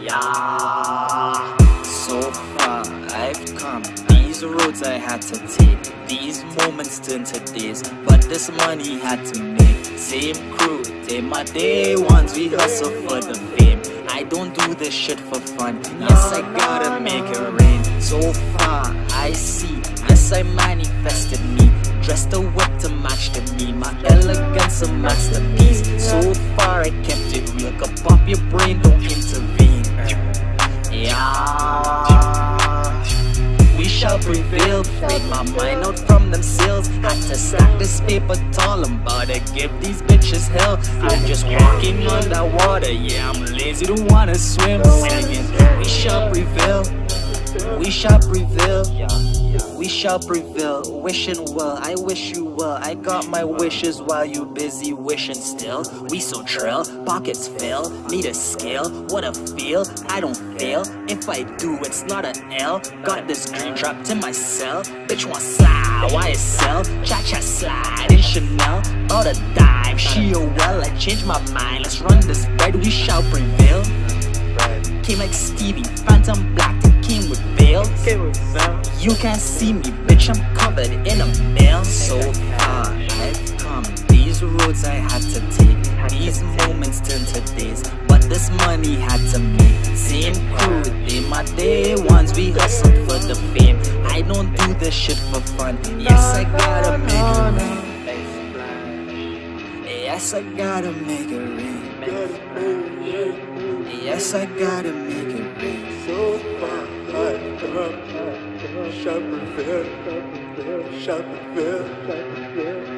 Yeah. So far I've come, these roads I had to take, these moments turn to days, but this money had to make. Same crew, day my day ones, we hustle for the fame. I don't do this shit for fun, yes I gotta make it rain. So far I see, yes I manifested me, dressed a whip to match the me, my elegance a masterpiece. So far I kept it real, could pop your brain, don't intervene. Yeah, we shall prevail. Break my mind out from them seals. Had to stack this paper tall, I'm about to give these bitches hell. I'm just walking on that water, yeah, I'm lazy to wanna swim. Singing, we shall prevail, we shall prevail, we shall prevail. Wishing well, I wish you well. I got my wishes while you busy wishing still. We so trill, pockets fill, need a scale. What a feel, I don't fail. If I do, it's not an L. Got this dream trapped in my cell. Bitch want slide, why it sell? Cha-cha slide in Chanel, all the time. She a well, I changed my mind. Let's run this bread, we shall prevail. Came like Stevie, Phantom Black, came with veils. You can't see me, bitch, I'm covered in a mail. So far I've come, these roads I had to take, these moments turn to days, but this money had to make. Same crew, they my day ones, we hustled for the fame. I don't do this shit for fun, yes I gotta make it rain. Yes I gotta make it rain. Yes I gotta make it rain. So far I've come, shall prevail, shall prevail, shall prevail.